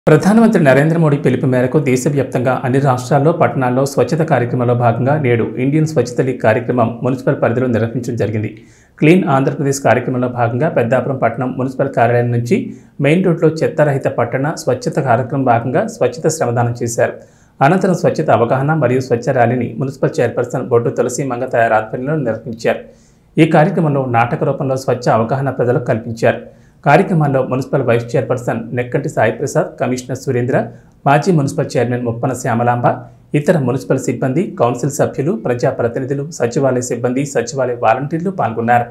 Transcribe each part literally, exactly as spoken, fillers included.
ప్రధానమంత్రి నరేంద్ర మోడీ పిలుపు మేరకు దేశవ్యాప్తంగా అన్ని రాష్ట్రాల్లో పట్టణాల్లో స్వచ్ఛత కార్యక్రమంలో భాగంగా నేడు ఇండియన్ స్వచ్ఛత లీగ్ కార్యక్రమం మున్సిపల్ పరిధిలో నిర్వహించడం జరిగింది. క్లీన్ ఆంధ్రప్రదేశ్ కార్యక్రమంలో భాగంగా పెద్దాపురం పట్టణం మున్సిపల్ కార్యాలయం నుంచి మెయిన్ రోడ్లో చెత్తరహిత పట్టణ స్వచ్ఛత కార్యక్రమం భాగంగా స్వచ్ఛత శ్రమదానం చేశారు. అనంతరం స్వచ్ఛత అవగాహన మరియు స్వచ్ఛ ర్యాలీని మున్సిపల్ చైర్పర్సన్ బొడ్డు తులసి మంగతాయార్ ఆధ్వర్యంలో నిర్వహించారు. ఈ కార్యక్రమంలో నాటక రూపంలో స్వచ్ఛ అవగాహన ప్రజలకు కల్పించారు. కార్యక్రమాల్లో municipal vice chairperson Nekkanti Sai Prasad, commissioner Surendra, మాజీ మున్సిపల్ చైర్మన్ ముప్పన శ్యామలాంబ, ఇతర మున్సిపల్ సిబ్బంది, కౌన్సిల్ సభ్యులు, ప్రజాప్రతినిధులు, సచివాలయ సిబ్బంది, సచివాలయ వాలంటీర్లు పాల్గొన్నారు.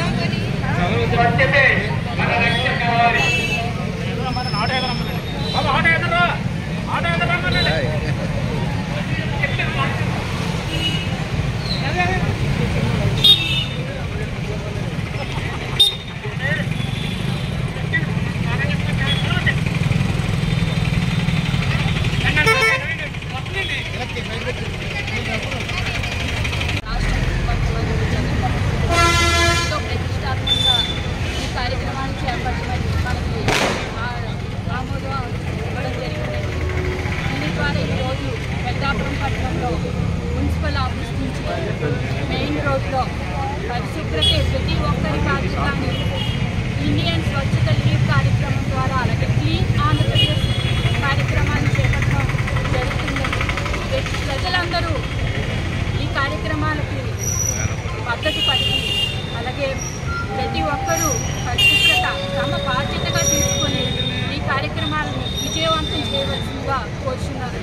మున్సిపల్ ఆఫీస్ నుంచి మెయిన్ రోడ్లో పరిశుభ్రతే ప్రతి ఒక్కరి బాధ్యత అని ఇండియన్ స్వచ్ఛత లీగ్ కార్యక్రమం ద్వారా అలాగే క్లీన్ ఆంధ్రప్రదేశ్ కార్యక్రమాన్ని చేపట్టడం జరుగుతుందని ప్రజలందరూ ఈ కార్యక్రమాలకి పద్ధతి పడి అలాగే ప్రతి ఒక్కరూ పరిశుభ్రత తమ బాధ్యతగా తీసుకొని ఈ కార్యక్రమాలను విజయవంతం చేయవలసిందిగా కోరుతున్నారు.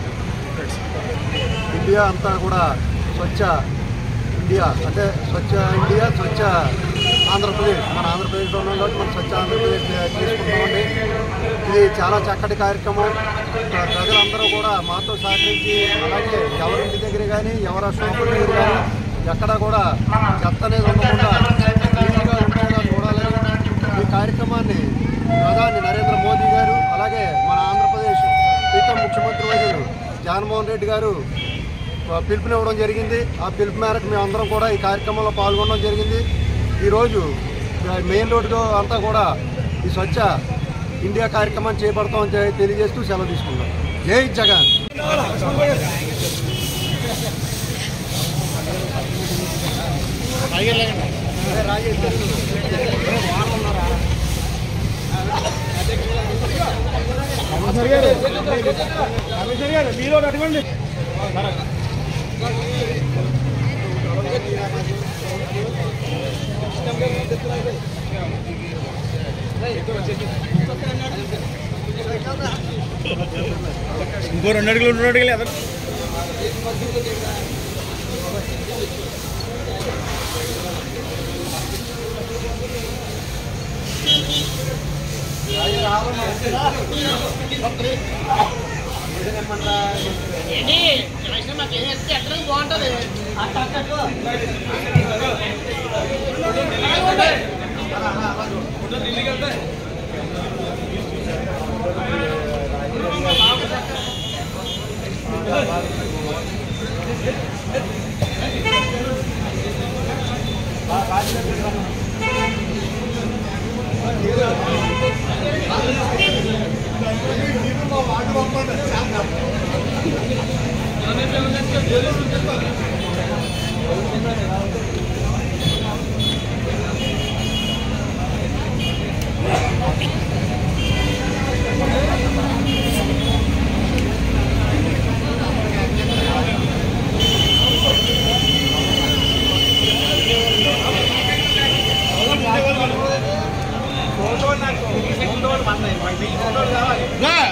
ఇండియా అంతా కూడా స్వచ్ఛ ఇండియా అంటే స్వచ్ఛ ఇండియా స్వచ్ఛ ఆంధ్రప్రదేశ్ మన ఆంధ్రప్రదేశ్లో ఉన్నాం కాబట్టి మనం స్వచ్ఛ ఆంధ్రప్రదేశ్ తీసుకుంటామండి. ఇది చాలా చక్కటి కార్యక్రమం. ప్రజలందరూ కూడా మాతో సహకరించి అలాగే ఎవరింటి దగ్గర కానీ ఎవరి షాపుల దగ్గర కానీ ఎక్కడా కూడా చెత్త అనేది ఉండకుండా నీట్గా ఉండేలా చూడాలని ఈ కార్యక్రమాన్ని ప్రధాని నరేంద్ర మోదీ గారు అలాగే మన ఆంధ్రప్రదేశ్ ప్రీతం ముఖ్యమంత్రి వర్యులు జగన్మోహన్ రెడ్డి గారు పిలుపునివ్వడం జరిగింది. ఆ పిలుపు మేరకు మేమందరం కూడా ఈ కార్యక్రమంలో పాల్గొనడం జరిగింది. ఈరోజు మెయిన్ రోడ్డు అంతా కూడా ఈ స్వచ్ఛ ఇండియా కార్యక్రమాన్ని చేపడతామని తెలియజేస్తూ సెలవు తీసుకున్నాం. జై జగన్. మీరు అటువంటి ఇంకో రెండు అడుగులు రెండు అడుగులు ఎద బాగుంటుంది. ఫోటో నాకు ఫోటోలు పన్నాయి.